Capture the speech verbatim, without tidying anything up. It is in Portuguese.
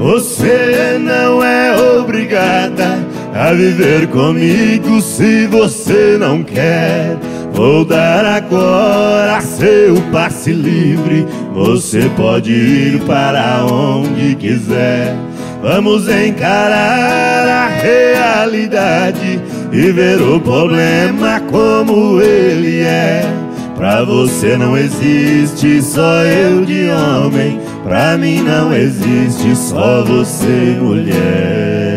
Você não é obrigada a viver comigo se você não quer. Vou dar agora seu passe livre. Você pode ir para onde quiser. Vamos encarar a realidade e ver o problema como ele é. Pra você não existe só eu de homem, pra mim não existe só você mulher.